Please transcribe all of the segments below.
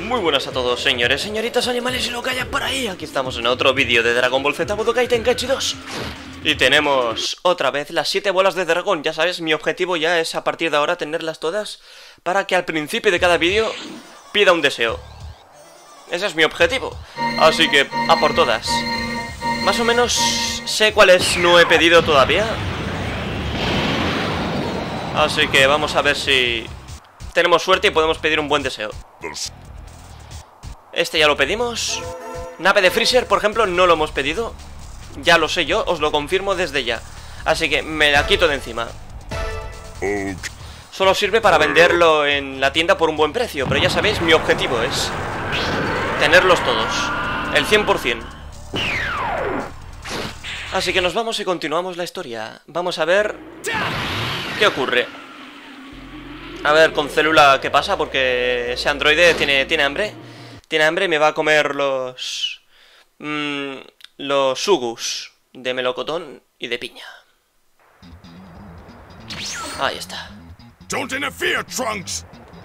Muy buenas a todos, señores, señoritas, animales y lo que haya por ahí. Aquí estamos en otro vídeo de Dragon Ball Z Budokai Tenkaichi 2. Y tenemos otra vez las 7 bolas de dragón. Ya sabes, mi objetivo ya es a partir de ahora tenerlas todas para que al principio de cada vídeo pida un deseo. Ese es mi objetivo. Así que a por todas. Más o menos sé cuáles no he pedido todavía. Así que vamos a ver si tenemos suerte y podemos pedir un buen deseo. Este ya lo pedimos. Nave de Freezer, por ejemplo, no lo hemos pedido. Ya lo sé yo, os lo confirmo desde ya. Así que me la quito de encima. Solo sirve para venderlo en la tienda por un buen precio. Pero ya sabéis, mi objetivo es tenerlos todos, el 100%. Así que nos vamos y continuamos la historia. Vamos a ver qué ocurre. A ver con Célula qué pasa, porque ese androide tiene hambre. Tiene hambre y me va a comer los sugus de melocotón y de piña. Ahí está. Don't interfere, Trunks!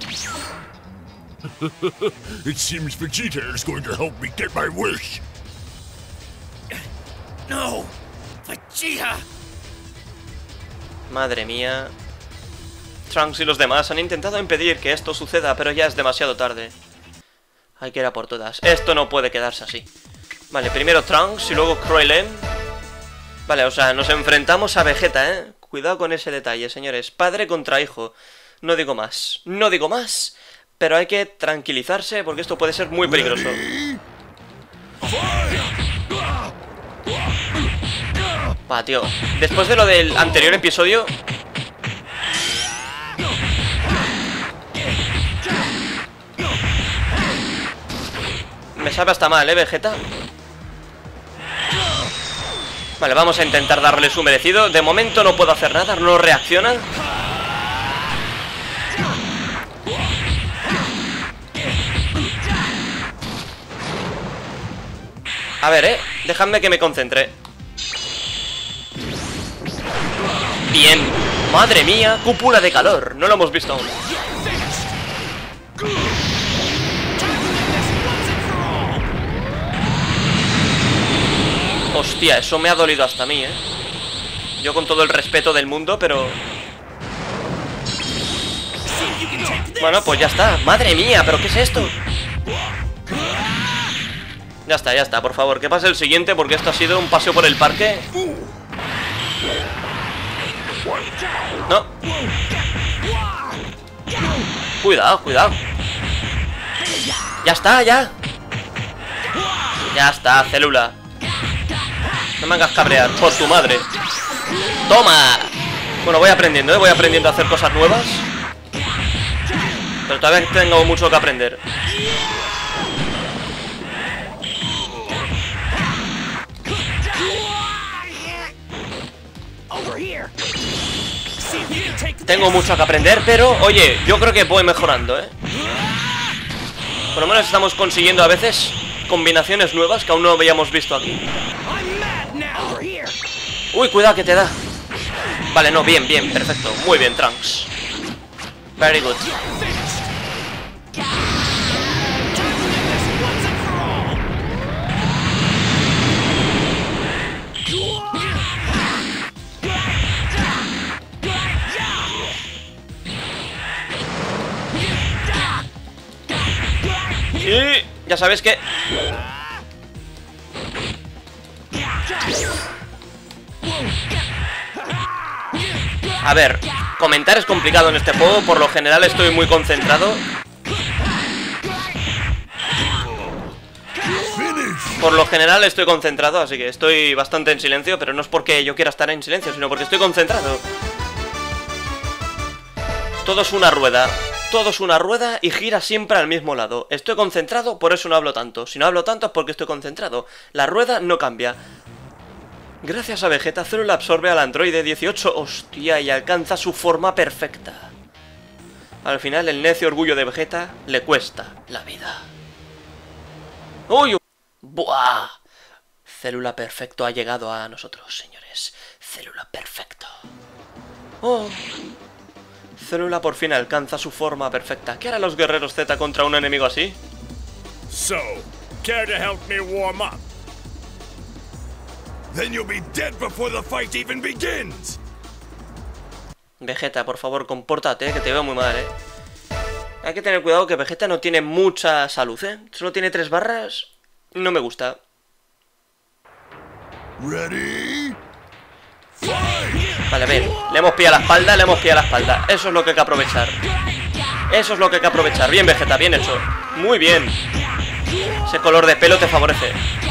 It seems Vegeta is going to help me get my wish. No! Vegeta! Madre mía. Trunks y los demás han intentado impedir que esto suceda, pero ya es demasiado tarde. Hay que ir a por todas. Esto no puede quedarse así. Vale, primero Trunks y luego Krillin. Vale, o sea, nos enfrentamos a Vegeta, ¿eh? Cuidado con ese detalle, señores. Padre contra hijo. No digo más. No digo más. Pero hay que tranquilizarse porque esto puede ser muy peligroso. Va, tío. Después de lo del anterior episodio... me sabe hasta mal, Vegeta. Vale, vamos a intentar darle su merecido. De momento no puedo hacer nada, no reacciona. A ver, dejadme que me concentre. Bien. Madre mía, cúpula de calor. No lo hemos visto aún. Hostia, eso me ha dolido hasta a mí, Yo con todo el respeto del mundo, pero... bueno, pues ya está. Madre mía, ¿pero qué es esto? Ya está, por favor, que pase el siguiente, porque esto ha sido un paseo por el parque. No. Cuidado, cuidado. Ya está, ya. Ya está, Célula. No me hagas cabrear, por tu madre. ¡Toma! Bueno, voy aprendiendo, voy aprendiendo a hacer cosas nuevas. Pero todavía tengo mucho que aprender. Tengo mucho que aprender, pero, oye, yo creo que voy mejorando, Por lo menos estamos consiguiendo a veces combinaciones nuevas que aún no habíamos visto aquí. Uy, cuidado que te da. Vale, no, bien, bien, perfecto. Muy bien, Trunks. Very good. Y ya sabes que... a ver, comentar es complicado en este juego. Por lo general estoy muy concentrado. Por lo general estoy concentrado, así que estoy bastante en silencio. Pero no es porque yo quiera estar en silencio, sino porque estoy concentrado. Todo es una rueda. Todo es una rueda y gira siempre al mismo lado. Estoy concentrado, por eso no hablo tanto. Si no hablo tanto es porque estoy concentrado. La rueda no cambia. Gracias a Vegeta, Célula absorbe al androide 18, hostia, y alcanza su forma perfecta. Al final, el necio orgullo de Vegeta le cuesta la vida. ¡Uy! ¡Buah! Célula perfecto ha llegado a nosotros, señores. Célula perfecto. ¡Oh! Célula por fin alcanza su forma perfecta. ¿Qué harán los guerreros Z contra un enemigo así? So, care to help me warm up? Then you'll be dead before the fight even begins. Vegeta, por favor, compórtate, que te veo muy mal, Hay que tener cuidado que Vegeta no tiene mucha salud, Solo tiene 3 barras. No me gusta. Ready? Vale, ven. Le hemos pillado la espalda, le hemos pillado la espalda. Eso es lo que hay que aprovechar. Eso es lo que hay que aprovechar. Bien, Vegeta, bien hecho. Muy bien. Ese color de pelo te favorece.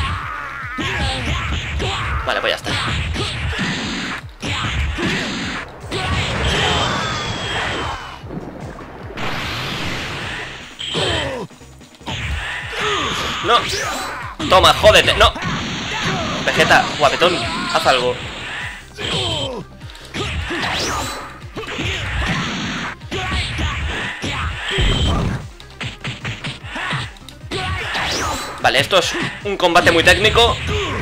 Vale, pues ya está. No. Toma, jódete, no. Vegeta, guapetón, haz algo. Vale, esto es un combate muy técnico.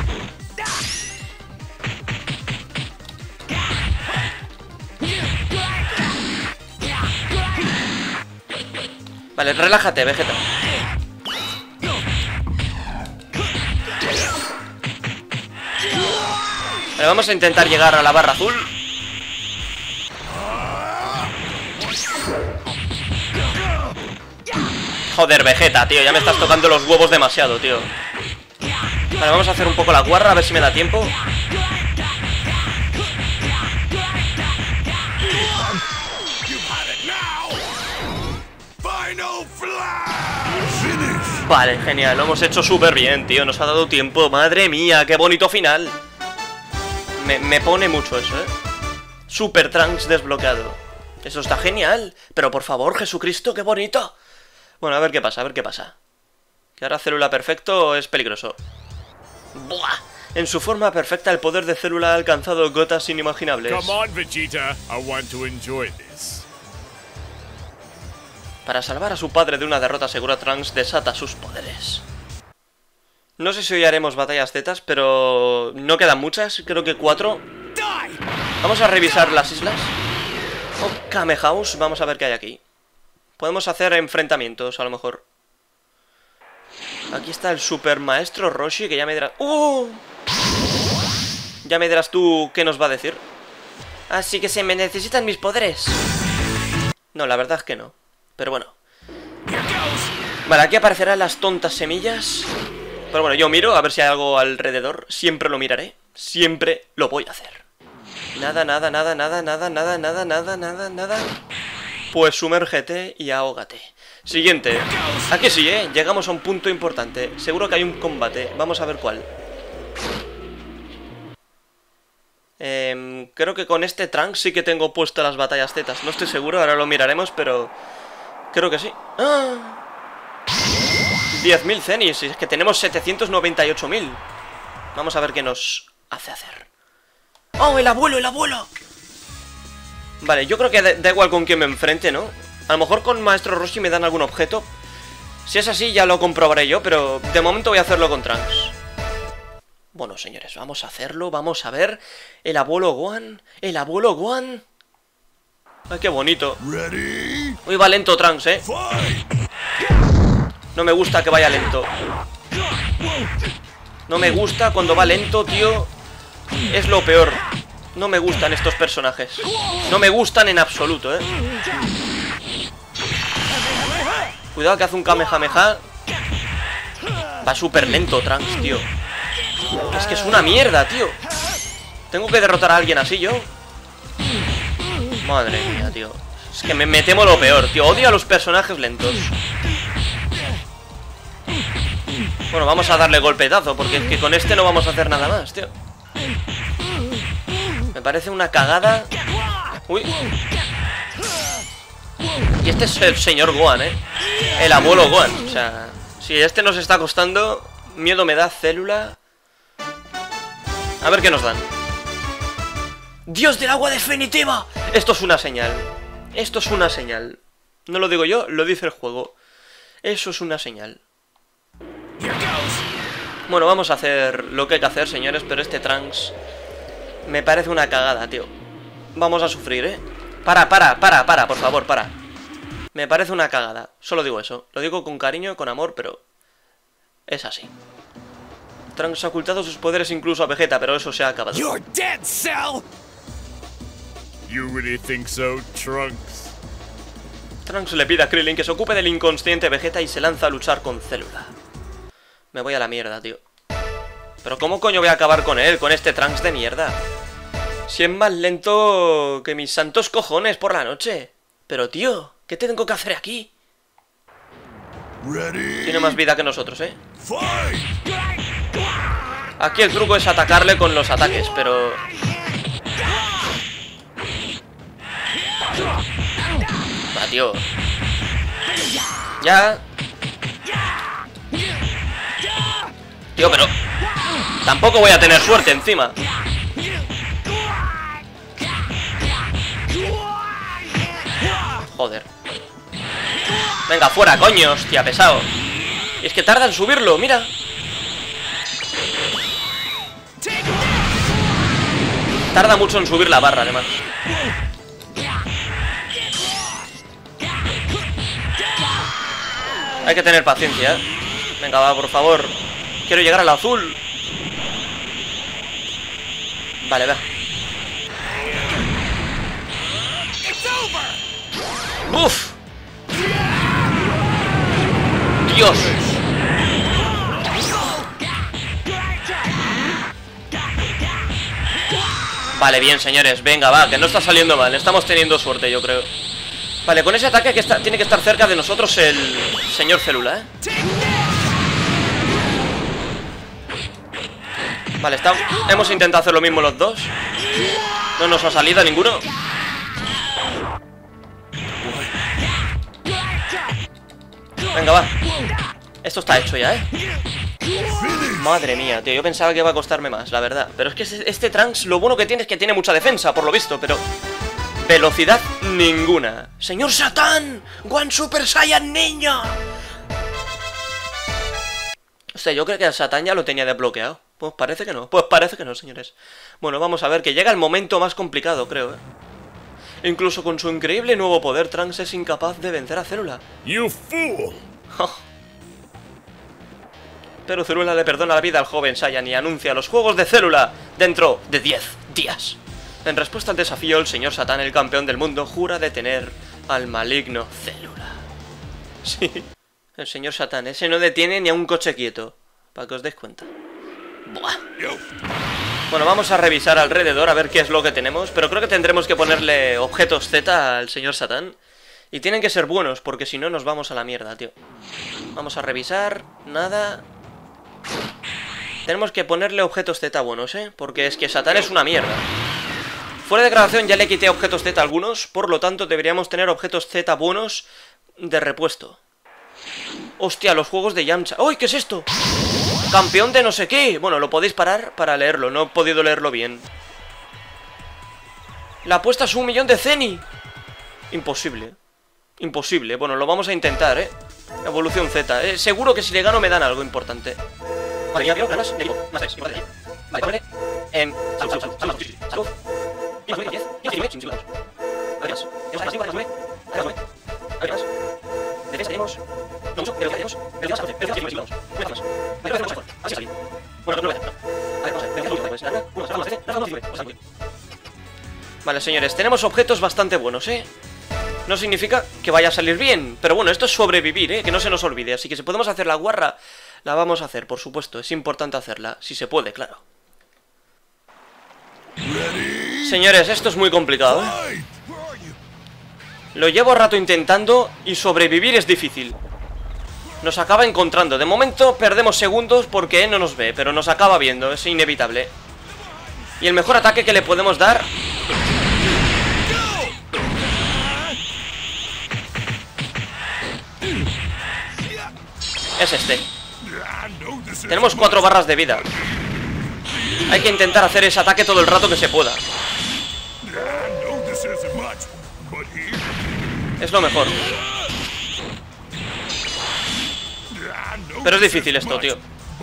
Vale, relájate, Vegeta. Vale, vamos a intentar llegar a la barra azul. Joder, Vegeta, tío, ya me estás tocando los huevos demasiado, tío. Vale, vamos a hacer un poco la guarra, a ver si me da tiempo. Vale, genial, lo hemos hecho súper bien, tío. Nos ha dado tiempo, madre mía, qué bonito final. Me pone mucho eso, Super Trunks desbloqueado. Eso está genial. Pero por favor, Jesucristo, qué bonito. Bueno, a ver qué pasa, a ver qué pasa. Que ahora Célula Perfecto es peligroso. ¡Buah! En su forma perfecta, el poder de Célula ha alcanzado cotas inimaginables. Come on, Vegeta. I want to enjoy this. Para salvar a su padre de una derrota segura, Trunks desata sus poderes. No sé si hoy haremos batallas zetas, pero no quedan muchas, creo que 4. Vamos a revisar las islas. Oh, Kame House, vamos a ver qué hay aquí. Podemos hacer enfrentamientos, a lo mejor. Aquí está el super maestro Roshi, que ya me dirás... Ya me dirás tú qué nos va a decir. Así que se me necesitan mis poderes. No, la verdad es que no. Pero bueno. Vale, aquí aparecerán las tontas semillas. Pero bueno, yo miro a ver si hay algo alrededor. Siempre lo miraré. Siempre lo voy a hacer. Nada, nada, nada, nada, nada, nada, nada, nada, nada, nada. Pues sumérgete y ahógate. Siguiente. Aquí sí, llegamos a un punto importante. Seguro que hay un combate. Vamos a ver cuál. Creo que con este Trunks sí que tengo puestas las batallas zetas. No estoy seguro, ahora lo miraremos, pero... creo que sí. ¡Ah! 10.000 cenis, es que tenemos 798.000. Vamos a ver qué nos hace hacer. ¡Oh, el abuelo, el abuelo! Vale, yo creo que da igual con quién me enfrente, ¿no? A lo mejor con Maestro Roshi me dan algún objeto. Si es así ya lo comprobaré yo, pero de momento voy a hacerlo con Trunks. Bueno, señores, vamos a hacerlo, vamos a ver. El abuelo Gohan, el abuelo Gohan. Ay, qué bonito. Uy, va lento Trunks, No me gusta que vaya lento. No me gusta cuando va lento, tío. Es lo peor. No me gustan estos personajes. No me gustan en absoluto, Cuidado que hace un Kamehameha. Va súper lento Trunks, tío. Es que es una mierda, tío. Tengo que derrotar a alguien así yo. Madre mía, tío. Es que me temo lo peor, tío. Odio a los personajes lentos. Bueno, vamos a darle golpetazo, porque es que con este no vamos a hacer nada más, tío. Me parece una cagada. Uy. Y este es el señor Gohan, el abuelo Gohan. O sea, si este nos está costando, miedo me da Célula. A ver qué nos dan. ¡Dios del agua definitiva! Esto es una señal. Esto es una señal. No lo digo yo, lo dice el juego. Eso es una señal. Bueno, vamos a hacer lo que hay que hacer, señores, pero este Trunks me parece una cagada, tío. Vamos a sufrir, Para, por favor, para. Me parece una cagada. Solo digo eso. Lo digo con cariño, con amor, pero Es así. Trunks ha ocultado sus poderes incluso a Vegeta, pero eso se ha acabado. You're dead, Cell! You really think so, Trunks? Trunks le pide a Krillin que se ocupe del inconsciente Vegeta y se lanza a luchar con Célula. Me voy a la mierda, tío. Pero ¿cómo coño voy a acabar con él, con este Trunks de mierda? Si es más lento que mis santos cojones por la noche. Pero tío, ¿qué tengo que hacer aquí? Ready? Tiene más vida que nosotros, ¿eh? Fight! Aquí el truco es atacarle con los ataques, pero... Va, tío. Ya. Tío, pero... tampoco voy a tener suerte encima. Joder. Venga, fuera, coño, hostia, pesado. Y es que tarda en subirlo, mira. Tarda mucho en subir la barra, además. Hay que tener paciencia, ¿eh? Venga, va, por favor. Quiero llegar al azul. Vale, va. ¡Uf! ¡Dios! Vale, bien, señores, venga, va, que no está saliendo mal. Estamos teniendo suerte, yo creo. Vale, con ese ataque tiene que estar cerca de nosotros el señor Célula, ¿eh? Vale, hemos intentado hacer lo mismo los dos. No nos ha salido ninguno. Venga, va. Esto está hecho ya, ¿eh? Madre mía, tío, yo pensaba que iba a costarme más, la verdad. Pero es que este Trunks lo bueno que tiene es que tiene mucha defensa, por lo visto, pero... velocidad ninguna. ¡Señor Satán! ¡One Super Saiyan niño! O sea, yo creo que el Satán ya lo tenía desbloqueado. Pues parece que no. Pues parece que no, señores. Bueno, vamos a ver, que llega el momento más complicado, creo, ¿eh? Incluso con su increíble nuevo poder, Trunks es incapaz de vencer a Célula. You fool! Pero Célula le perdona la vida al joven Saiyan y anuncia los Juegos de Célula dentro de 10 días. En respuesta al desafío, el señor Satán, el campeón del mundo, jura detener al maligno Célula. Sí, el señor Satán, ese no detiene ni a un coche quieto, para que os deis cuenta. Buah. Bueno, vamos a revisar alrededor a ver qué es lo que tenemos, pero creo que tendremos que ponerle objetos Z al señor Satán. Y tienen que ser buenos, porque si no nos vamos a la mierda, tío. Vamos a revisar, nada... Tenemos que ponerle objetos Z buenos, ¿eh? Porque es que Satán es una mierda. Fuera de grabación ya le quité objetos Z a algunos, por lo tanto deberíamos tener objetos Z buenos de repuesto. Hostia, los juegos de Yamcha. ¡Uy! ¿Qué es esto? Campeón de no sé qué. Bueno, lo podéis parar para leerlo, no he podido leerlo bien. La apuesta es 1 millón de Zeni. Imposible. Imposible. Bueno, lo vamos a intentar, ¿eh? Evolución Z. Seguro que si le gano me dan algo importante. Vale, ya veo, ganas, le digo, más 3, igual de 10. Vale, ponle en... Salud. 10, 10, 10, 10, Adiós. Tenemos 5, 9, 9. Adiós. Defensa tenemos... No mucho, pero ya tenemos... Pero ya pero ya tenemos... Una más. Vale, lo hacemos mejor. Así sale. Bueno, no lo voy a hacer. A ver, vamos a ver. Defensa pues nada. 1, 2, 3, 4, 5, 9. Vale, señores, tenemos objetos bastante buenos, ¿eh? No significa que vaya a salir bien, pero bueno, esto es sobrevivir, ¿eh? Que no se nos olvide. Así que si podemos hacer la guarra, la vamos a hacer, por supuesto. Es importante hacerla, si se puede, claro. Señores, esto es muy complicado, ¿eh? Lo llevo rato intentando y sobrevivir es difícil. Nos acaba encontrando. De momento perdemos segundos porque no nos ve, pero nos acaba viendo, es inevitable. Y el mejor ataque que le podemos dar... es este. Tenemos 4 barras de vida. Hay que intentar hacer ese ataque todo el rato que se pueda. Es lo mejor. Pero es difícil esto, tío.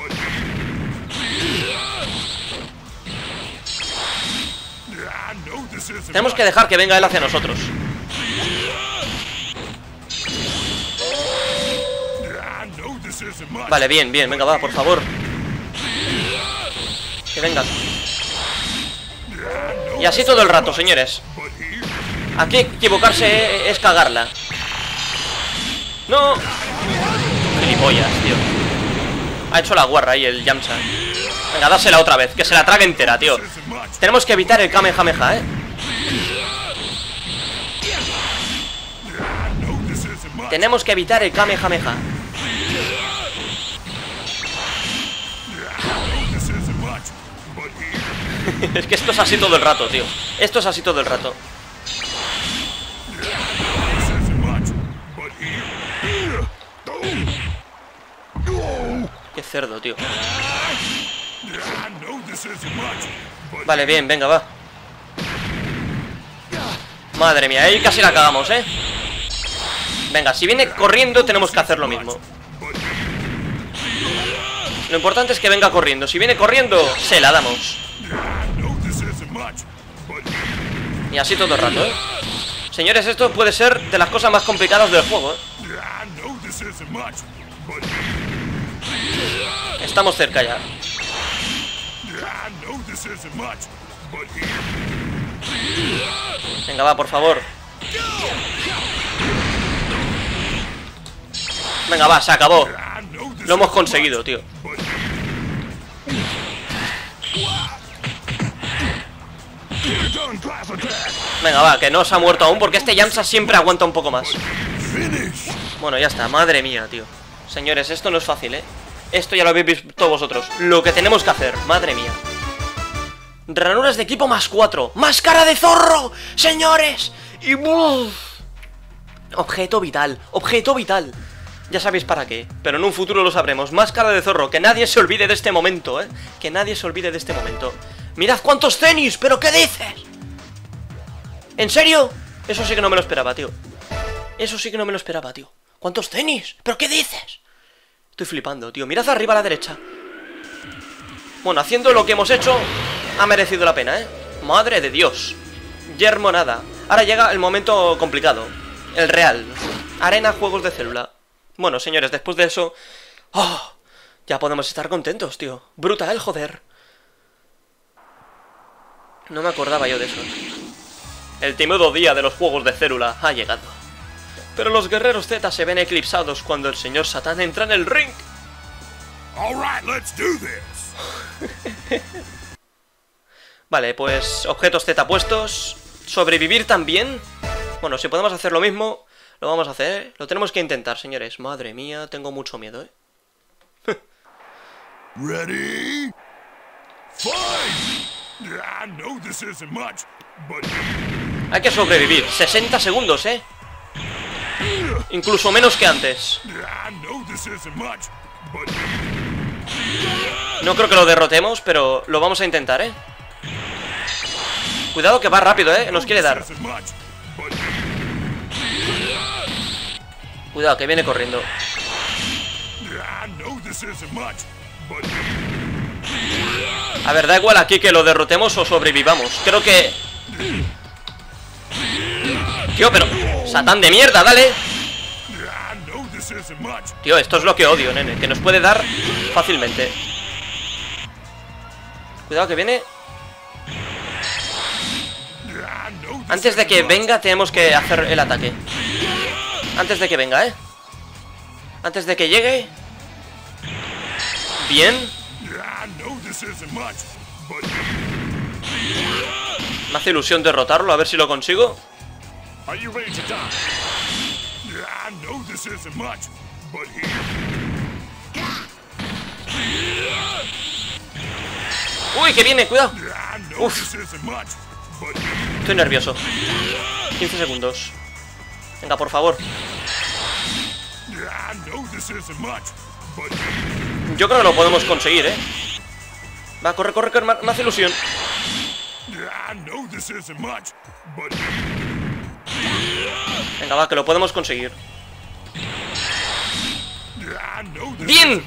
Tenemos que dejar que venga él hacia nosotros. Vale, bien, bien, venga, va, por favor. Que venga. Y así todo el rato, señores. Aquí equivocarse es cagarla. ¡No! Gilipollas, tío. Ha hecho la guarra ahí el Yamcha. Venga, dásela otra vez, que se la trague entera, tío. Tenemos que evitar el Kamehameha, ¿eh? Tenemos que evitar el Kamehameha. Es que esto es así todo el rato, tío. Esto es así todo el rato. Qué cerdo, tío. Vale, bien, venga, va. Madre mía, ahí casi la cagamos, ¿eh? Venga, si viene corriendo tenemos que hacer lo mismo. Lo importante es que venga corriendo. Si viene corriendo, se la damos. Y así todo el rato, ¿eh? Señores, esto puede ser de las cosas más complicadas del juego, ¿eh? Estamos cerca ya. Venga, va, por favor. Venga, va, se acabó. Lo hemos conseguido, tío. Venga, va, que no se ha muerto aún, porque este Yamcha siempre aguanta un poco más. Bueno, ya está, madre mía, tío. Señores, esto no es fácil, ¿eh? Esto ya lo habéis visto vosotros. Lo que tenemos que hacer, madre mía. Ranuras de equipo +4. ¡Máscara de zorro! ¡Señores! Y... objeto vital, objeto vital. Ya sabéis para qué, pero en un futuro lo sabremos. Máscara de zorro, que nadie se olvide de este momento, ¿eh? Que nadie se olvide de este momento. ¡Mirad cuántos tenis! ¿Pero qué dices? ¿En serio? Eso sí que no me lo esperaba, tío. Eso sí que no me lo esperaba, tío. ¿Cuántos tenis? ¿Pero qué dices? Estoy flipando, tío. Mirad arriba a la derecha. Bueno, haciendo lo que hemos hecho, ha merecido la pena, ¿eh? Madre de Dios. Yermo nada. Ahora llega el momento complicado. El real. Arena juegos de célula. Bueno, señores, después de eso... ¡oh! Ya podemos estar contentos, tío. Brutal, joder. No me acordaba yo de eso. El temido día de los juegos de célula ha llegado. Pero los guerreros Z se ven eclipsados cuando el señor Satán entra en el ring. Alright, let's do this. Vale, pues objetos Z puestos. Sobrevivir también. Bueno, si podemos hacer lo mismo, lo vamos a hacer, ¿eh? Lo tenemos que intentar, señores. Madre mía, tengo mucho miedo, ¿eh? Ready? Fight! I know this isn't much, but... Hay que sobrevivir. 60 segundos, ¿eh? Incluso menos que antes. I know this isn't much, but... No creo que lo derrotemos, pero lo vamos a intentar, ¿eh? Cuidado que va rápido, ¿eh? Nos quiere dar. Cuidado, que viene corriendo. A ver, da igual aquí que lo derrotemos o sobrevivamos. Creo que... tío, pero... ¡Satán de mierda, dale! Tío, esto es lo que odio, nene. Que nos puede dar fácilmente. Cuidado que viene. Antes de que venga tenemos que hacer el ataque. Antes de que venga, ¿eh? Antes de que llegue. Bien. Me hace ilusión derrotarlo, a ver si lo consigo. Uy, que viene, cuidado. Uf. Estoy nervioso. 15 segundos. Venga, por favor. Yo creo que lo podemos conseguir, ¿eh? Va, corre, corre, corre, me hace ilusión. Venga, va, que lo podemos conseguir. ¡Bien!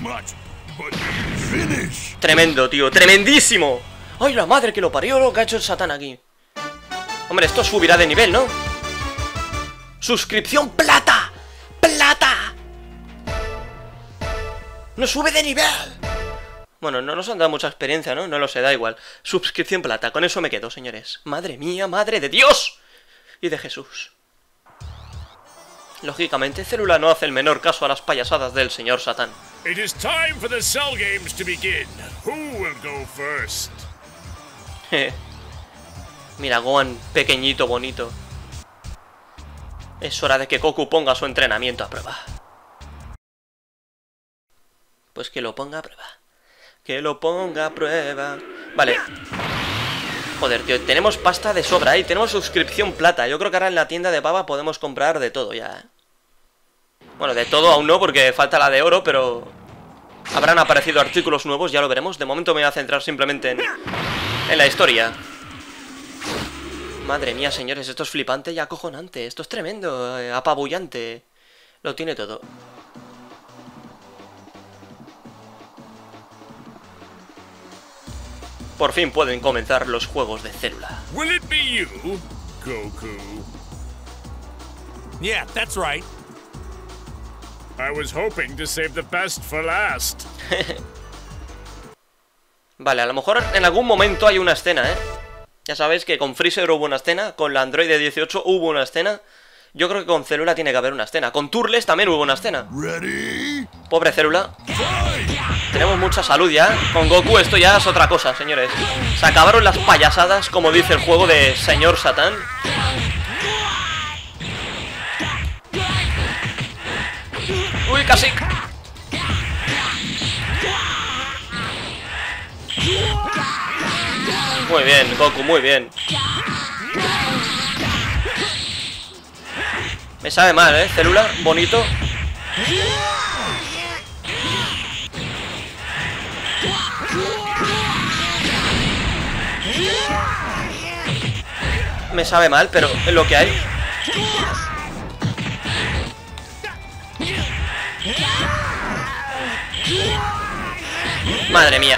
Tremendo, tío, tremendísimo. ¡Ay, la madre que lo parió lo que ha hecho el Satán aquí! Hombre, esto subirá de nivel, ¿no? ¡Suscripción plata! ¡Plata! ¡No sube de nivel! Bueno, no nos han dado mucha experiencia, ¿no? No lo sé, da igual. Suscripción plata, con eso me quedo, señores. Madre mía, madre de Dios y de Jesús. Lógicamente, Célula no hace el menor caso a las payasadas del señor Satán. It is time for the Cell Games to begin. Who will go first? Mira, Gohan, pequeñito, bonito. Es hora de que Goku ponga su entrenamiento a prueba. Pues que lo ponga a prueba. Que lo ponga a prueba. Vale. Joder, tío, tenemos pasta de sobra, ¿eh? Tenemos suscripción plata. Yo creo que ahora en la tienda de pava podemos comprar de todo ya, ¿eh? Bueno, de todo aún no, porque falta la de oro, pero... habrán aparecido artículos nuevos, ya lo veremos. De momento me voy a centrar simplemente en la historia. Madre mía, señores, esto es flipante y acojonante. Esto es tremendo, apabullante. Lo tiene todo. Por fin pueden comenzar los juegos de Célula. Will it be you, Goku? Yeah, that's right. I was hoping to save the best for last. Vale, a lo mejor en algún momento hay una escena, ¿eh? Ya sabéis que con Freezer hubo una escena, con la Android 18 hubo una escena. Yo creo que con Célula tiene que haber una escena. Con Turles también hubo una escena. Ready? Pobre Célula. Tenemos mucha salud ya. Con Goku esto ya es otra cosa, señores. Se acabaron las payasadas, como dice el juego de Señor Satán. Uy, casi. Muy bien, Goku, muy bien. Me sabe mal, ¿eh? Célula, bonito. Me sabe mal, pero es lo que hay. Madre mía.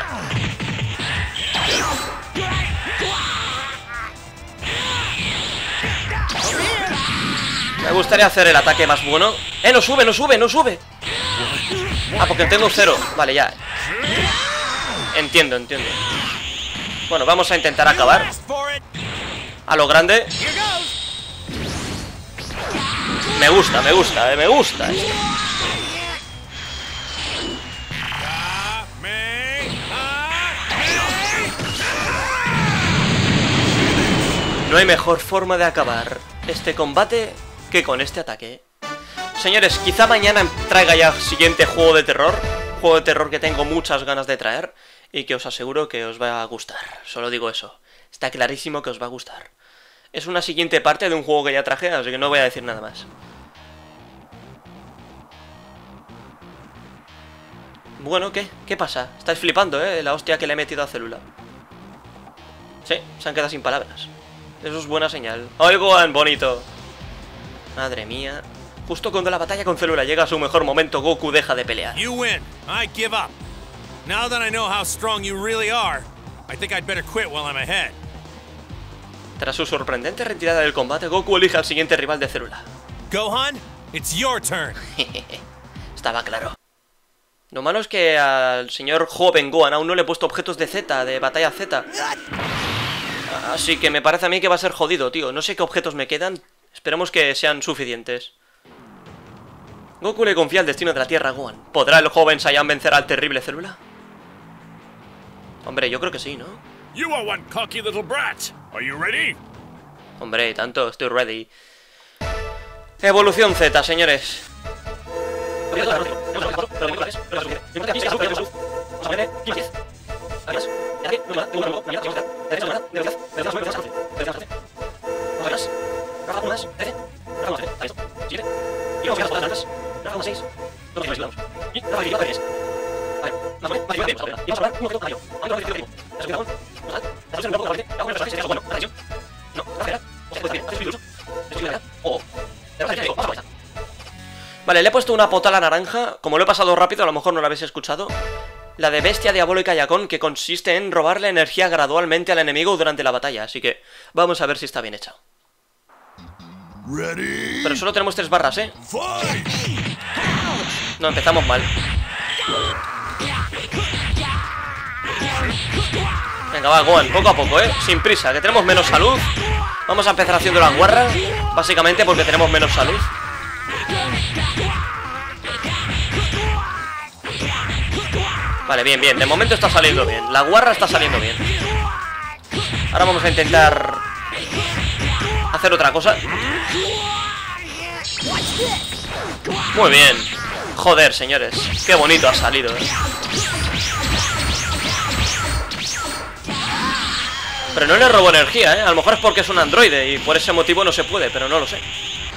Me gustaría hacer el ataque más bueno. No sube, no sube, no sube. Ah, porque tengo 0. Vale, ya. Entiendo, entiendo. Bueno, vamos a intentar acabar a lo grande. Me gusta, me gusta, me gusta esto. No hay mejor forma de acabar este combate que con este ataque. Señores, quizá mañana traiga ya siguiente juego de terror. Juego de terror que tengo muchas ganas de traer y que os aseguro que os va a gustar. Solo digo eso. Está clarísimo que os va a gustar. Es una siguiente parte de un juego que ya traje, así que no voy a decir nada más. Bueno, ¿qué? ¿Qué pasa? Estáis flipando, ¿eh? La hostia que le he metido a Célula. Sí, se han quedado sin palabras. Eso es buena señal. ¡Ay, Gohan, bonito! Madre mía. Justo cuando la batalla con Célula llega a su mejor momento, Goku deja de pelear. You win. I give up. Now that I know how strong you really are, I think I'd better quit while I'm ahead. Tras su sorprendente retirada del combate, Goku elige al siguiente rival de Célula. Gohan, it's your turn. Estaba claro. Lo malo es que al señor joven Gohan aún no le he puesto objetos de Z, de batalla Z. Así que me parece a mí que va a ser jodido, tío. No sé qué objetos me quedan. Esperemos que sean suficientes. Goku le confía el destino de la Tierra a Gohan. ¿Podrá el joven Saiyan vencer al terrible Célula? Hombre, yo creo que sí, ¿no? You are one cocky little brat. Are you ready? Hombre, tanto, estoy ready. Evolución Z, señores. Vale, le he puesto una potala naranja. Como lo he pasado rápido, a lo mejor no lo habéis escuchado. La de Bestia Diabólica Yakon, que consiste en robarle energía gradualmente al enemigo durante la batalla. Así que vamos a ver si está bien hecha. Ready? Pero solo tenemos 3 barras, ¿eh? No, empezamos mal. Venga, va, Gohan, poco a poco, sin prisa, que tenemos menos salud. Vamos a empezar haciendo las guarras, básicamente porque tenemos menos salud. Vale, bien, bien, de momento está saliendo bien. La guarra está saliendo bien. Ahora vamos a intentar hacer otra cosa. Muy bien. Joder, señores, qué bonito ha salido, Pero no le robó energía, A lo mejor es porque es un androide y por ese motivo no se puede, pero no lo sé.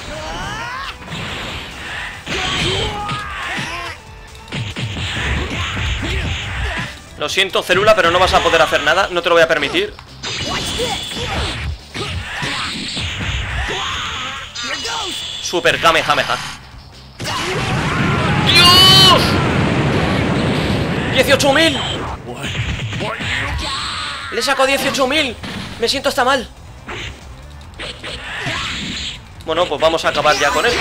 Lo siento, Célula, pero no vas a poder hacer nada. No te lo voy a permitir. Super Kamehameha. ¡Dios! ¡18.000! Le saco 18.000. Me siento hasta mal. Bueno, pues vamos a acabar ya con él.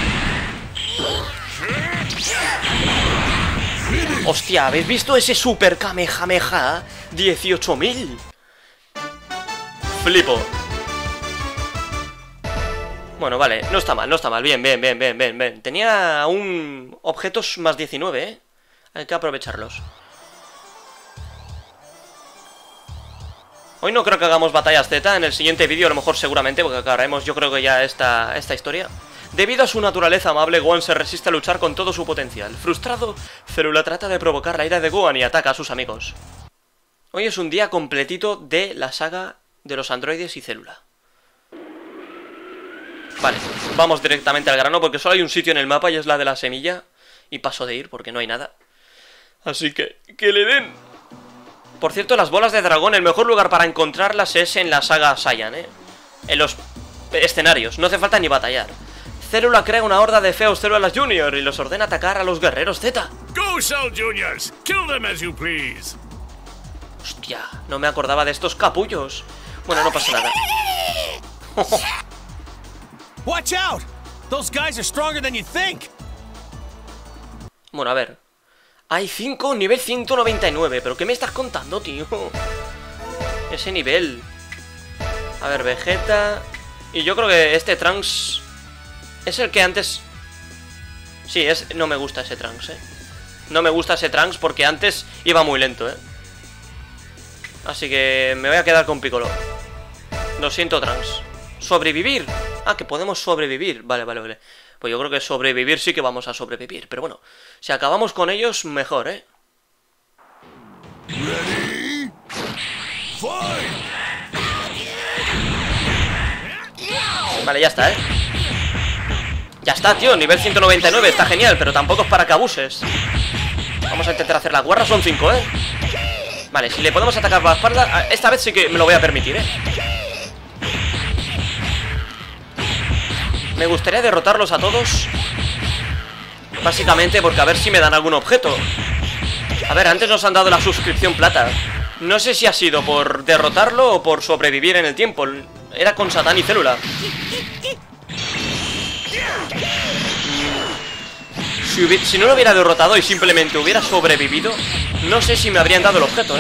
Hostia, ¿habéis visto ese Super Kamehameha? 18.000. Flipo. Bueno, vale, no está mal, no está mal. Bien, bien, bien, bien, bien, bien. Tenía aún objetos más 19, Hay que aprovecharlos. Hoy no creo que hagamos batallas Z. En el siguiente vídeo a lo mejor seguramente, porque acabaremos yo creo que ya esta historia. Debido a su naturaleza amable, Gohan se resiste a luchar con todo su potencial. Frustrado, Célula trata de provocar la ira de Gohan y ataca a sus amigos. Hoy es un día completito de la saga de los androides y Célula. Vale, vamos directamente al grano porque solo hay un sitio en el mapa y es la de la semilla. Y paso de ir porque no hay nada. Así que le den. Por cierto, las bolas de dragón, el mejor lugar para encontrarlas es en la saga Saiyan, En los escenarios, no hace falta ni batallar. Célula crea una horda de feos Células Junior y los ordena atacar a los guerreros Z. Go, Cell Juniors! Kill them as you please. Hostia, no me acordaba de estos capullos. Bueno, no pasa nada. Watch out! Those guys are stronger than you think. Bueno, a ver. Hay 5, nivel 199. ¿Pero qué me estás contando, tío? Ese nivel. A ver, Vegeta. Y yo creo que este Trunks es el que antes... Sí, no me gusta ese Trunks, No me gusta ese Trunks porque antes iba muy lento, Así que me voy a quedar con Piccolo. Lo siento, Trunks. ¿Sobrevivir? Ah, que podemos sobrevivir. Vale, vale, vale. Pues yo creo que sobrevivir sí que vamos a sobrevivir. Pero bueno, si acabamos con ellos, mejor, Ready? Fight! Vale, ya está, Ya está, tío, nivel 199, está genial. Pero tampoco es para que abuses. Vamos a intentar hacer la guarra, son 5, Vale, si le podemos atacar por la espalda, esta vez sí que me lo voy a permitir, Me gustaría derrotarlos a todos. Básicamente porque a ver si me dan algún objeto. A ver, antes nos han dado la suscripción plata. No sé si ha sido por derrotarlo o por sobrevivir en el tiempo. Era con Satán y Célula. Si no lo hubiera derrotado y simplemente hubiera sobrevivido, no sé si me habrían dado el objeto,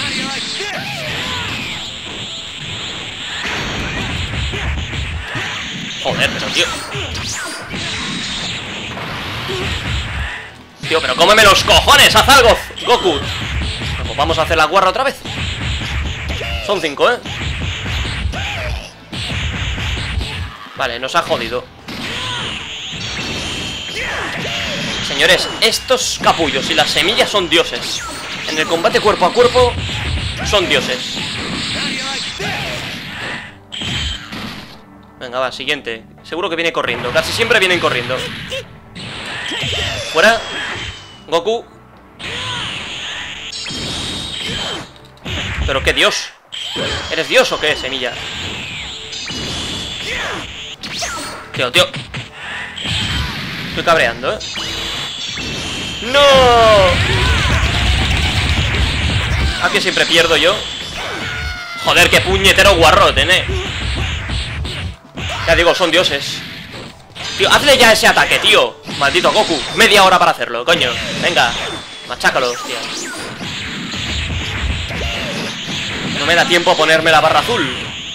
Joder, pero tío. Tío, pero cómeme los cojones, haz algo, Goku. Pues vamos a hacer la guarra otra vez. Son 5, Vale, nos ha jodido. Señores, estos capullos y las semillas son dioses. En el combate cuerpo a cuerpo son dioses. Venga, va, siguiente. Seguro que viene corriendo, casi siempre vienen corriendo. Fuera. Goku. Pero qué dios. ¿Eres dios o qué, semilla? Tío, tío. Estoy cabreando, ¡no! ¿A que siempre pierdo yo? Joder, qué puñetero guarrote, Ya digo, son dioses. Tío, hazle ya ese ataque, tío. Maldito Goku, media hora para hacerlo, coño. Venga, Machácalo, hostia. No me da tiempo a ponerme la barra azul.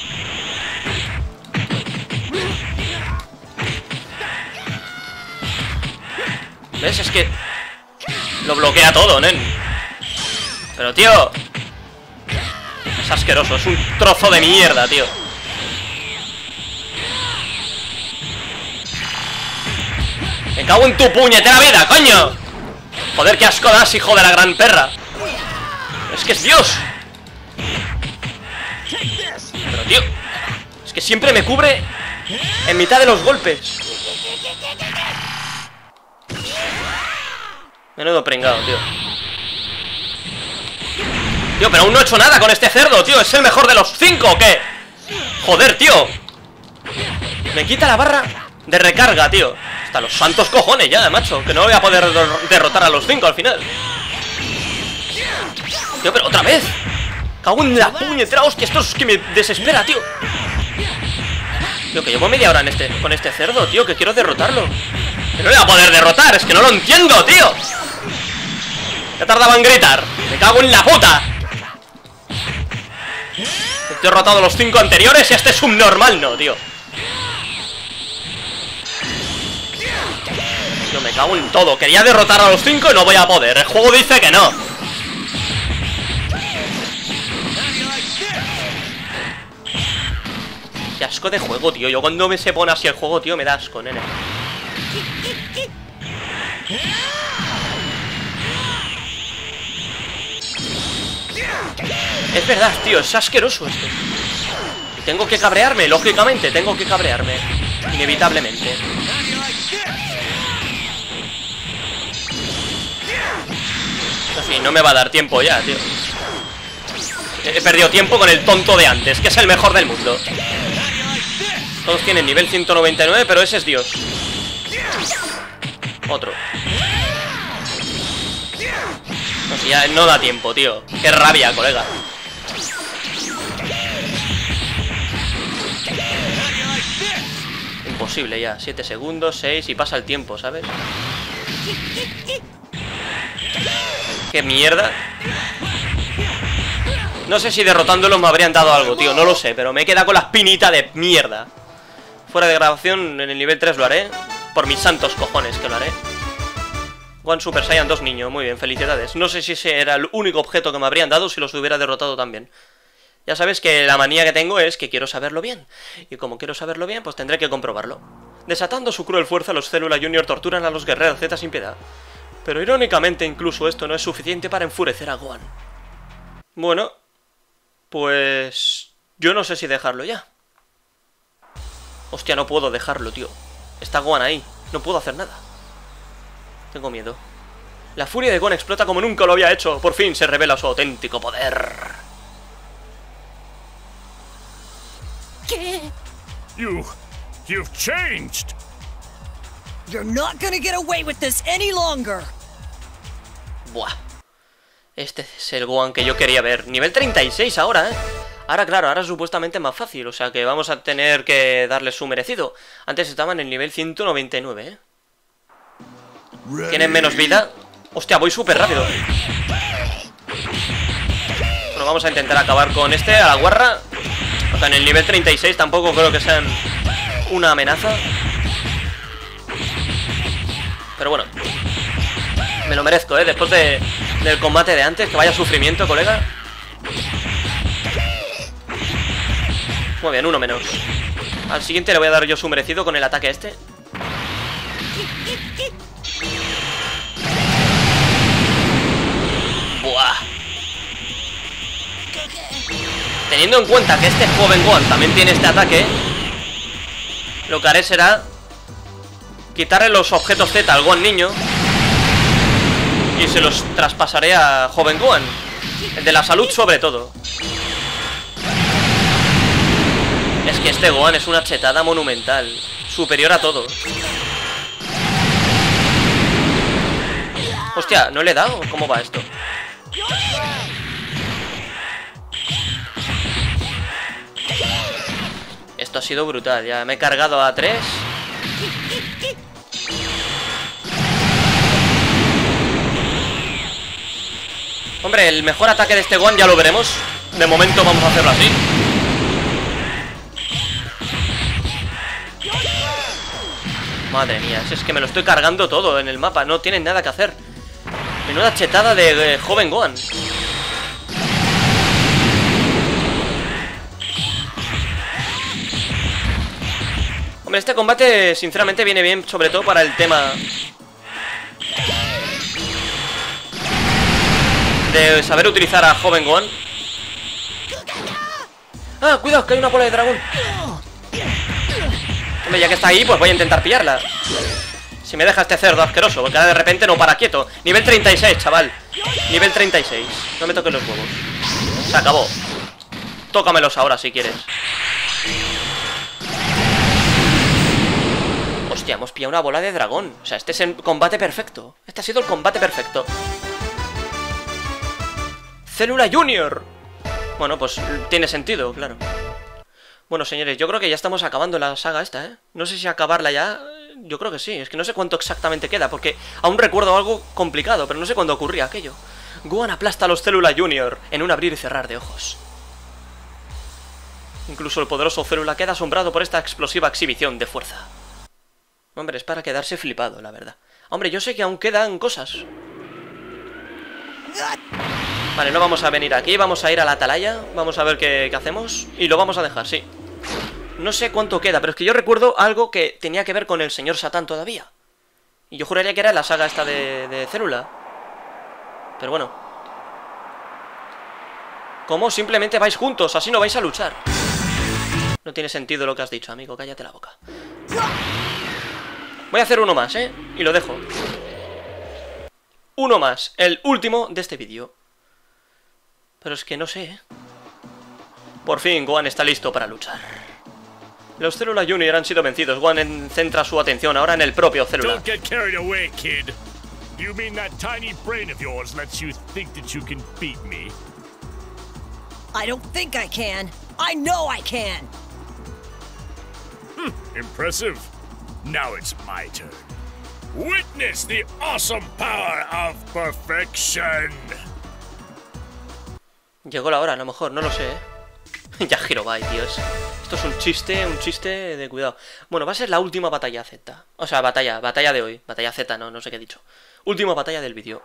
¿Ves? Es que lo bloquea todo, nen. Pero, tío, es asqueroso, es un trozo de mierda, tío. Me cago en tu puñetera vida, coño. Joder, qué asco das, hijo de la gran perra. Es que es Dios. Pero, tío, es que siempre me cubre en mitad de los golpes. Menudo pringado, tío. Tío, pero aún no he hecho nada con este cerdo, tío. ¿Es el mejor de los 5 o qué? Joder, tío. Me quita la barra de recarga, tío. Hasta los santos cojones ya, macho. Que no voy a poder derrotar a los 5 al final. Tío, pero otra vez. Cago en la puñetera hostia. Esto es que me desespera, tío. Tío, que llevo media hora con este cerdo, tío. Que quiero derrotarlo. Que no le voy a poder derrotar. Es que no lo entiendo, tío. Ya tardaba en gritar. Me cago en la puta. He derrotado a los 5 anteriores y este es subnormal, no, tío. Tío, me cago en todo. Quería derrotar a los 5 y no voy a poder. El juego dice que no. Qué asco de juego, tío. Yo cuando se pone así el juego, tío, me da asco, nene. Es verdad, tío, es asqueroso esto. Y tengo que cabrearme, lógicamente, tengo que cabrearme. Inevitablemente. En fin, no me va a dar tiempo ya, tío. He perdido tiempo con el tonto de antes, que es el mejor del mundo. Todos tienen nivel 199, pero ese es Dios. Otro. No sé, ya no da tiempo, tío. Qué rabia, colega. Imposible ya. 7 segundos, 6 y pasa el tiempo, ¿sabes? Qué mierda. No sé si derrotándolo me habrían dado algo, tío. No lo sé, pero me queda con la espinita de mierda. Fuera de grabación, en el nivel 3 lo haré. Por mis santos cojones que lo haré. One Super Saiyan 2 niño, muy bien, felicidades. No sé si ese era el único objeto que me habrían dado si los hubiera derrotado también. Ya sabes que la manía que tengo es que quiero saberlo bien. Y como quiero saberlo bien, pues tendré que comprobarlo. Desatando su cruel fuerza, los Célula Junior torturan a los guerreros Z sin piedad. Pero irónicamente, incluso esto no es suficiente para enfurecer a Gohan. Bueno, pues... yo no sé si dejarlo ya. Hostia, no puedo dejarlo, tío. Está Gohan ahí, no puedo hacer nada. Tengo miedo. La furia de Gohan explota como nunca lo había hecho. Por fin se revela su auténtico poder. ¿Qué? You've changed. You're not gonna get away with this any longer. Buah. Este es el Gohan que yo quería ver. Nivel 36 ahora, ¿eh? Ahora, claro, ahora es supuestamente más fácil. O sea que vamos a tener que darle su merecido. Antes estaban en el nivel 199, ¿eh? ¿Tienen menos vida? Hostia, voy súper rápido. Bueno, vamos a intentar acabar con este a la guarra. Hasta en el nivel 36 tampoco creo que sean una amenaza. Pero bueno, me lo merezco, ¿eh? Después del combate de antes. Que vaya sufrimiento, colega. Muy bien, uno menos. Al siguiente le voy a dar yo su merecido con el ataque este. Buah. Teniendo en cuenta que este joven Gohan también tiene este ataque, lo que haré será quitarle los objetos Z al Gohan niño y se los traspasaré a joven Gohan. El de la salud sobre todo. Es que este Gohan es una chetada monumental, superior a todo. Hostia, ¿no le he dado? ¿Cómo va esto? Esto ha sido brutal, ya me he cargado a 3. Hombre, el mejor ataque de este Gohan ya lo veremos. De momento vamos a hacerlo así. Madre mía, si es que me lo estoy cargando todo en el mapa. No tienen nada que hacer. Menuda chetada de joven Gohan. Hombre, este combate sinceramente viene bien, sobre todo para el tema de saber utilizar a joven Gohan. Ah, cuidado, que hay una bola de dragón. Hombre, ya que está ahí, pues voy a intentar pillarla. Si me deja este cerdo asqueroso, porque ahora de repente no para quieto. Nivel 36, chaval. Nivel 36. No me toques los huevos. Se acabó. Tócamelos ahora si quieres. Hostia, hemos pillado una bola de dragón. O sea, este es el combate perfecto. Este ha sido el combate perfecto. Célula Junior. Bueno, pues tiene sentido, claro. Bueno, señores, yo creo que ya estamos acabando la saga esta, ¿eh? No sé si acabarla ya. Yo creo que sí. Es que no sé cuánto exactamente queda, porque aún recuerdo algo complicado, pero no sé cuándo ocurría aquello. Gohan aplasta a los Célula Junior en un abrir y cerrar de ojos. Incluso el poderoso Célula queda asombrado por esta explosiva exhibición de fuerza. Hombre, es para quedarse flipado, la verdad. Hombre, yo sé que aún quedan cosas. Vale, no vamos a venir aquí, vamos a ir a la atalaya. Vamos a ver qué hacemos. Y lo vamos a dejar, sí. No sé cuánto queda, pero es que yo recuerdo algo que tenía que ver con el señor Satán todavía. Y yo juraría que era la saga esta de Célula. Pero bueno. ¿Cómo? Simplemente vais juntos, así no vais a luchar. No tiene sentido lo que has dicho, amigo, cállate la boca. Voy a hacer uno más, ¿eh? Y lo dejo. Uno más, el último de este vídeo. Pero es que no sé, ¿eh? Por fin Gohan está listo para luchar. Los Célula Junior han sido vencidos. Gohan centra su atención ahora en el propio Célula. Don't get carried away, kid. You mean that tiny brain of yours lets you think that you can beat me? I don't think I can. I know I can. Impressive. Now it's my turn. Witness the awesome power of perfection. Llegó la hora, a lo mejor, no lo sé, ¿eh? Ya Hirobai, tío. Esto es un chiste de cuidado. Bueno, va a ser la última batalla Z. O sea, batalla de hoy. Batalla Z, no sé qué he dicho. Última batalla del vídeo.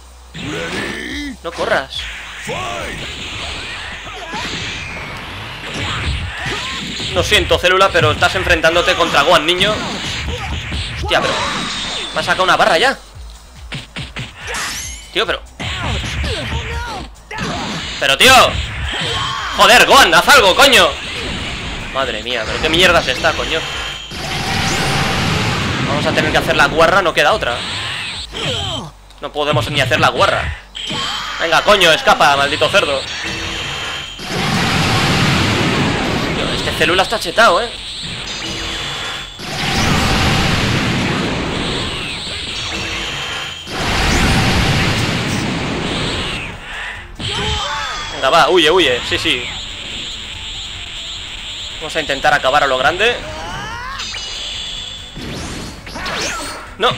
No corras. Lo siento, Célula, pero estás enfrentándote contra Gohan, niño. Hostia, pero... me ha sacado una barra ya. Tío, pero... ¡Pero, tío! ¡Joder, Gohan! ¡Haz algo, coño! Madre mía, pero qué mierda se está, coño. Vamos a tener que hacer la guarra, no queda otra. No podemos ni hacer la guarra. Venga, coño, escapa, maldito cerdo. Tío, este Célula está chetado, ¿eh? Venga, va, huye, sí. Vamos a intentar acabar a lo grande. No.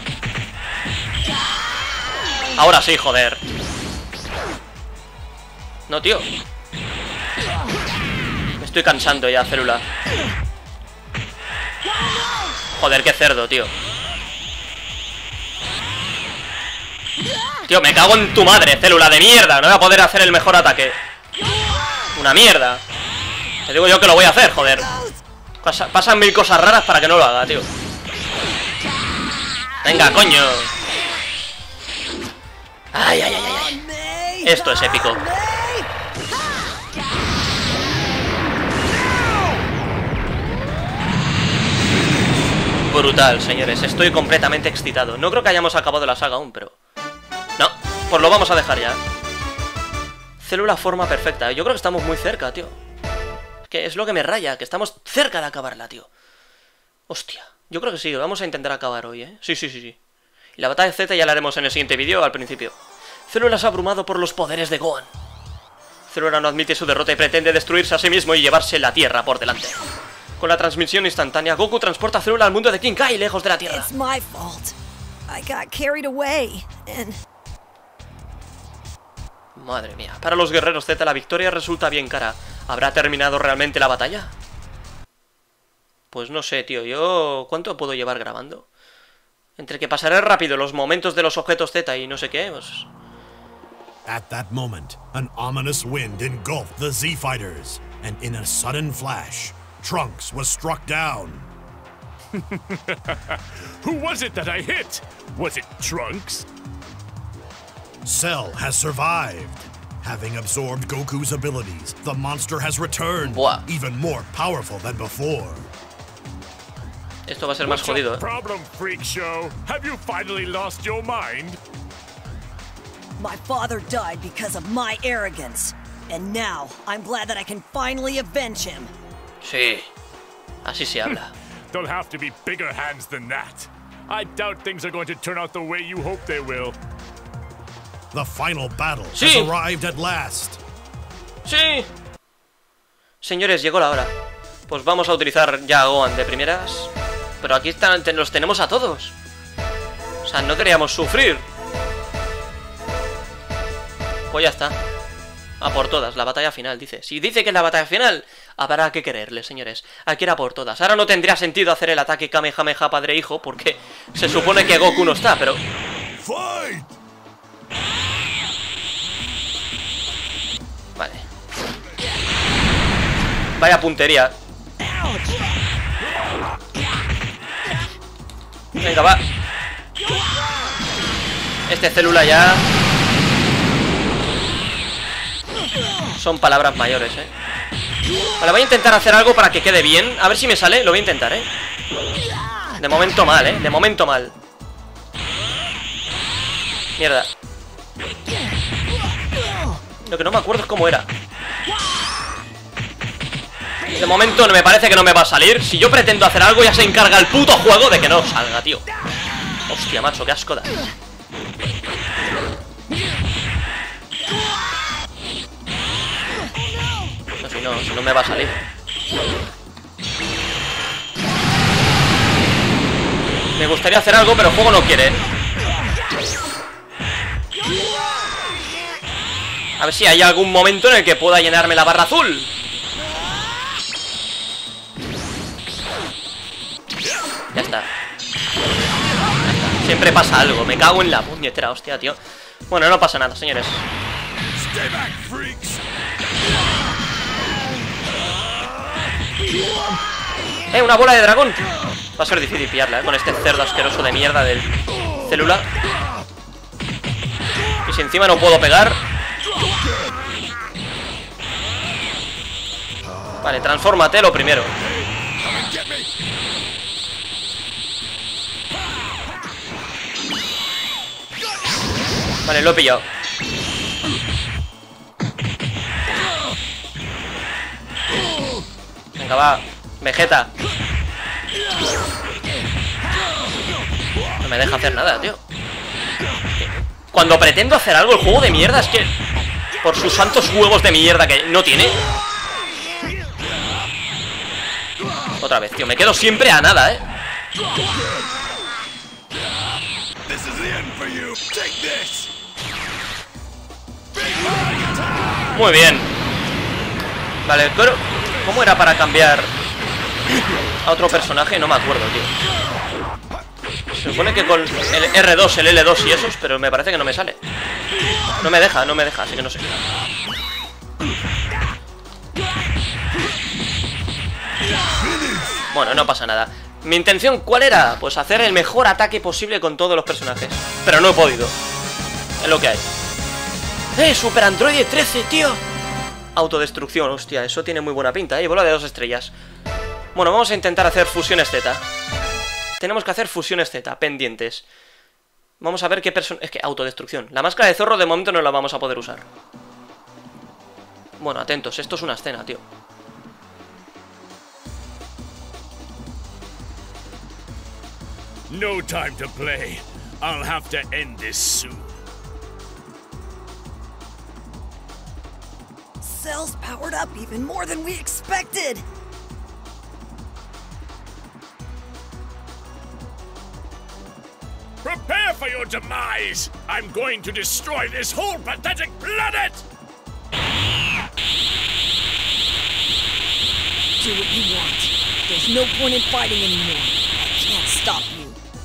Ahora sí, joder. No, tío. Me estoy cansando ya, Célula. Joder, qué cerdo, tío. Tío, me cago en tu madre, Célula de mierda. No voy a poder hacer el mejor ataque. Una mierda. Te digo yo que lo voy a hacer, joder. Pasan mil cosas raras para que no lo haga, tío. Venga, coño. Ay. Esto es épico. Brutal, señores. Estoy completamente excitado. No creo que hayamos acabado la saga aún, pero... no, pues lo vamos a dejar ya. Célula forma perfecta. Yo creo que estamos muy cerca, tío. Es que es lo que me raya, que estamos cerca de acabarla, tío. Hostia. Yo creo que sí, vamos a intentar acabar hoy, ¿eh? Sí. Y la batalla Z ya la haremos en el siguiente vídeo, al principio. Célula es abrumado por los poderes de Gohan. Célula no admite su derrota y pretende destruirse a sí mismo y llevarse la Tierra por delante. Con la transmisión instantánea, Goku transporta a Célula al mundo de King Kai, lejos de la Tierra. It's my fault. I got carried away and... Madre mía. Para los guerreros Z la victoria resulta bien cara. ¿Habrá terminado realmente la batalla? Pues no sé, tío. Yo... ¿Cuánto puedo llevar grabando? Entre que pasaré rápido los momentos de los objetos Z y no sé qué, pues... At that moment, an ominous wind engulfed the Z-Fighters, and in a sudden flash, Trunks was struck down. Who was it that I hit? Was it Trunks? Cell has survived. Having absorbed Goku's abilities, the monster has returned, Buah. even more powerful than before. Esto va a ser más What's your jodido, ¿eh? problem, Freak Show? Have you finally lost your mind? My father died because of my arrogance. And now, I'm glad that I can finally avenge him. Sí. Así se habla. There'll have to be bigger hands than that. I doubt things are going to turn out the way you hope they will. The final battle Sí. has arrived at last. ¡Sí! Señores, llegó la hora. Pues vamos a utilizar ya a Gohan de primeras. Pero aquí están, los tenemos a todos. O sea, no queríamos sufrir. Pues ya está. A por todas, la batalla final, dice. Si dice que es la batalla final, habrá que quererle, señores. Aquí era por todas. Ahora no tendría sentido hacer el ataque Kamehameha padre-hijo, porque se supone que Goku no está, pero... Fight! Vale. Vaya puntería. Venga, va. Este célula ya... Son palabras mayores, Vale, voy a intentar hacer algo para que quede bien. A ver si me sale, lo voy a intentar, De momento mal, de momento mal. Mierda. Lo que no me acuerdo es cómo era. De momento me parece que no me va a salir. Si yo pretendo hacer algo, ya se encarga el puto juego de que no salga, tío. Hostia, macho, qué asco da. No, si no me va a salir. Me gustaría hacer algo, pero el juego no quiere. A ver si hay algún momento en el que pueda llenarme la barra azul. Ya está. Siempre pasa algo. Me cago en la puñetera, hostia, tío. Bueno, no pasa nada, señores. Stay back, freaks! Una bola de dragón. Va a ser difícil pillarla, con este cerdo asqueroso de mierda del célula. Y si encima no puedo pegar. Vale, transfórmate lo primero. Vale, lo he pillado. Venga, va. Vegeta. No me deja hacer nada, tío. Cuando pretendo hacer algo, el juego de mierda es que... Por sus santos huevos de mierda que no tiene. Otra vez, tío. Me quedo siempre a nada, Muy bien. Vale, pero... ¿Cómo era para cambiar a otro personaje? No me acuerdo, tío. Se supone que con el R2, el L2 y esos, pero me parece que no me sale. No me deja, así que no sé. Bueno, no pasa nada. Mi intención, ¿cuál era? Pues hacer el mejor ataque posible con todos los personajes. Pero no he podido. Es lo que hay. Super Android 13, tío. Autodestrucción, hostia, eso tiene muy buena pinta, bola de 2 estrellas. Bueno, vamos a intentar hacer fusiones Z. Tenemos que hacer fusiones Z, pendientes. Vamos a ver qué persona... Es que autodestrucción. La máscara de zorro de momento no la vamos a poder usar. Bueno, atentos, esto es una escena, tío. No time to play. I'll have to end this soon. Cell's powered up even more than we expected. Prepare for your demise! I'm going to destroy this whole pathetic planet! Do what you want. There's no point in fighting anymore. I can't stop you.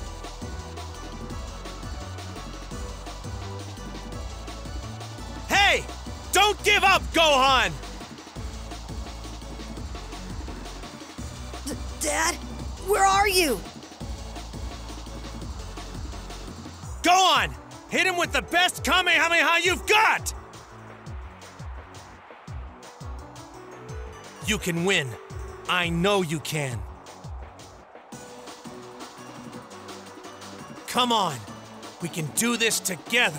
Hey! Don't give up, Gohan! Dad? Where are you? Go on! Hit him with the best Kamehameha you've got! You can win. I know you can. Come on. We can do this together.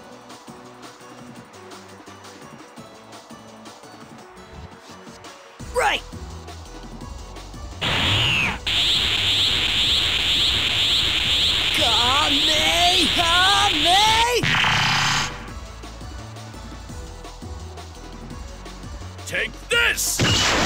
Right! Take this!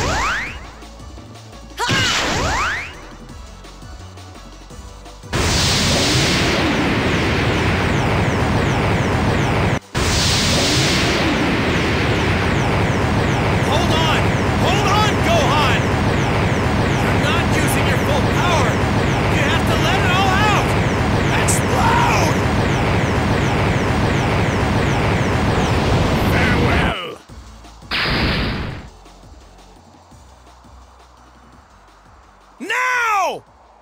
Hold on, Gohan! You're not using your full power. You have to let it all out. Explode! Farewell! Now!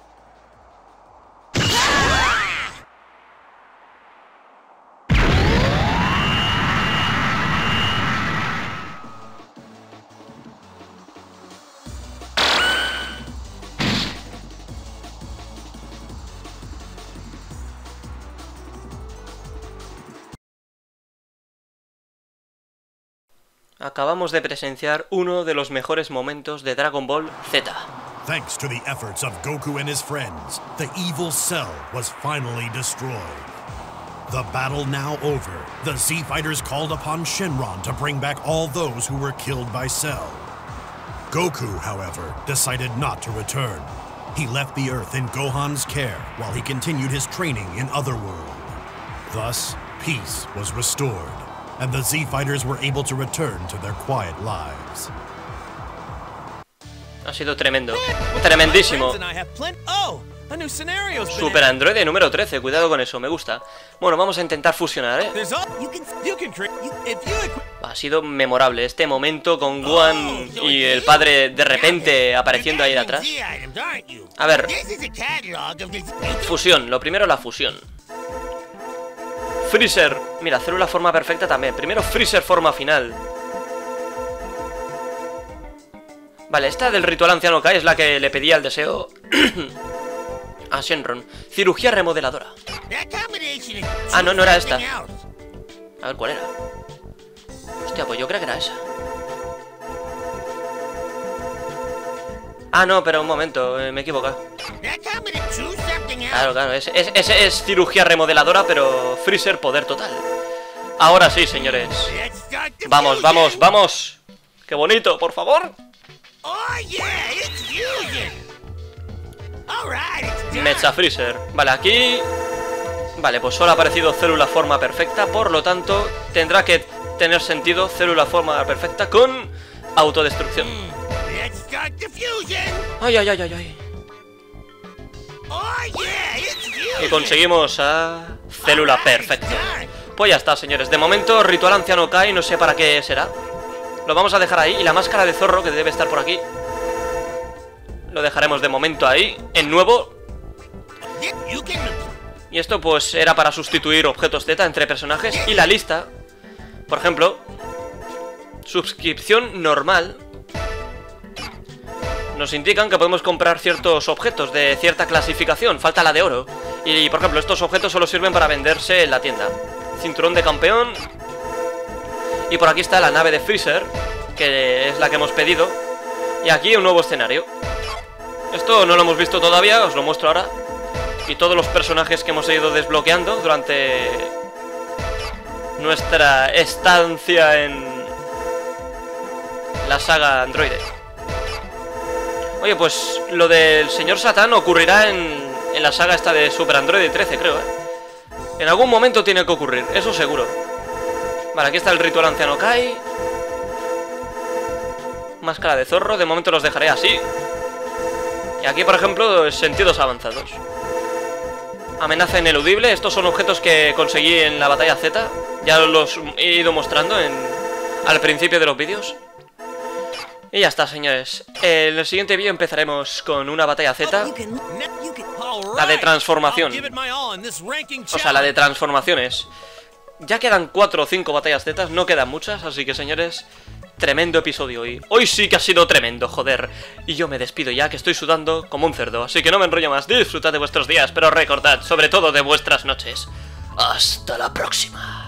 Acabamos de presenciar uno de los mejores momentos de Dragon Ball Z. Thanks to the efforts of Goku and his friends, the evil Cell was finally destroyed. The battle now over, the Z-Fighters called upon Shenron to bring back all those who were killed by Cell. Goku, however, decided not to return. He left the Earth in Gohan's care while he continued his training in Otherworld. Thus, peace was restored, and the Z-Fighters were able to return to their quiet lives. Ha sido tremendo. Tremendísimo. Super Android número 13, cuidado con eso, me gusta. Bueno, vamos a intentar fusionar, ¿eh? Ha sido memorable este momento con Gohan y el padre de repente apareciendo ahí de atrás. A ver. Fusión, lo primero la fusión. Freezer. Mira, célula forma perfecta también. Primero Freezer forma final. Vale, esta del ritual anciano Kai es la que le pedía el deseo a Shenron. Cirugía remodeladora. Ah, no, no era esta. A ver, ¿cuál era? Hostia, pues yo creo que era esa. Ah, no, pero un momento, me he equivocado. Claro, claro, ese es cirugía remodeladora, pero Freezer poder total. Ahora sí, señores. Vamos, vamos, vamos. ¡Qué bonito, por favor! Mecha Freezer. Vale, aquí... Vale, pues solo ha aparecido célula forma perfecta, por lo tanto tendrá que tener sentido célula forma perfecta con autodestrucción. Ay, ay, ay, ay, ay. Y conseguimos a célula perfecta. Pues ya está, señores. De momento, ritual anciano Kai, no sé para qué será. Lo vamos a dejar ahí. Y la máscara de zorro, que debe estar por aquí, lo dejaremos de momento ahí, en nuevo. Y esto pues era para sustituir objetos Z entre personajes. Y la lista, por ejemplo, suscripción normal, nos indican que podemos comprar ciertos objetos de cierta clasificación. Falta la de oro. Y por ejemplo, estos objetos solo sirven para venderse en la tienda. Cinturón de campeón. Y por aquí está la nave de Freezer, que es la que hemos pedido. Y aquí un nuevo escenario. Esto no lo hemos visto todavía, os lo muestro ahora. Y todos los personajes que hemos ido desbloqueando durante nuestra estancia en la saga Androide. Oye, pues lo del señor Satán ocurrirá en la saga esta de Super Android 13, creo, ¿eh? En algún momento tiene que ocurrir, eso seguro. Vale, aquí está el ritual anciano Kai. Máscara de zorro, de momento los dejaré así. Y aquí, por ejemplo, sentidos avanzados. Amenaza ineludible, estos son objetos que conseguí en la batalla Z. Ya los he ido mostrando al principio de los vídeos. Y ya está, señores. En el siguiente vídeo empezaremos con una batalla Z. La de transformación. O sea, la de transformaciones. Ya quedan 4 o 5 batallas Z, no quedan muchas, así que, señores, tremendo episodio hoy. Hoy sí que ha sido tremendo, joder. Y yo me despido ya, que estoy sudando como un cerdo. Así que no me enrollo más, disfrutad de vuestros días, pero recordad, sobre todo, de vuestras noches. Hasta la próxima.